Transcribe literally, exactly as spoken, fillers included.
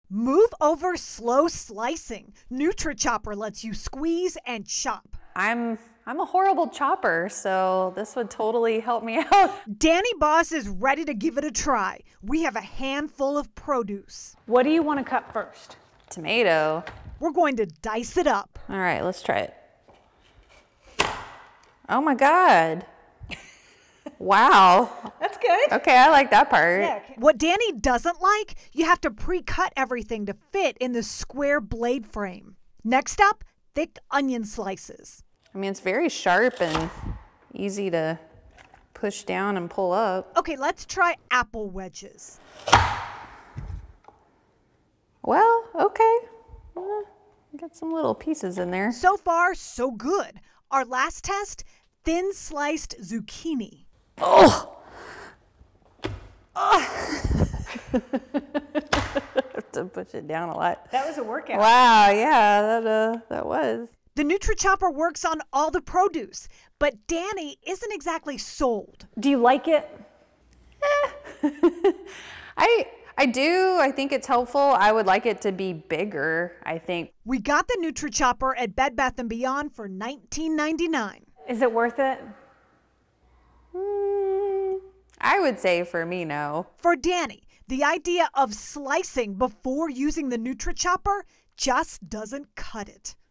Move over slow slicing. NutriChopper lets you squeeze and chop. I'm I'm a horrible chopper, so this would totally help me out. Danny Boss is ready to give it a try. We have a handful of produce. What do you want to cut first? Tomato. We're going to dice it up. All right, let's try it. Oh my God. Wow. That's good. Okay, I like that part. Yeah, okay. What Danny doesn't like, you have to pre-cut everything to fit in the square blade frame. Next up, thick onion slices. I mean, it's very sharp and easy to push down and pull up. Okay, let's try apple wedges. Well, okay. Uh, got some little pieces in there. So far, so good. Our last test, thin sliced zucchini. Oh! Oh. Have to push it down a lot. That was a workout. Wow, yeah, that uh, that was. The NutriChopper works on all the produce, but Danny isn't exactly sold. Do you like it? Eh. I I do. I think it's helpful. I would like it to be bigger, I think. We got the NutriChopper at Bed Bath and Beyond for nineteen ninety-nine. Is it worth it? Mm, I would say for me, no. For Danny, the idea of slicing before using the NutriChopper just doesn't cut it.